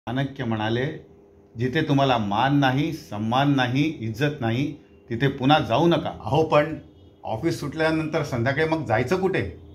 चाणक्य म्हणाले, जिथे तुम्हाला मान नाही, सन्मान नाही, इज्जत नाही, तिथे पुन्हा जाऊ नका. अहो पण ऑफिस सुटल्यानंतर संध्याकाळी मग जायचं कुठे?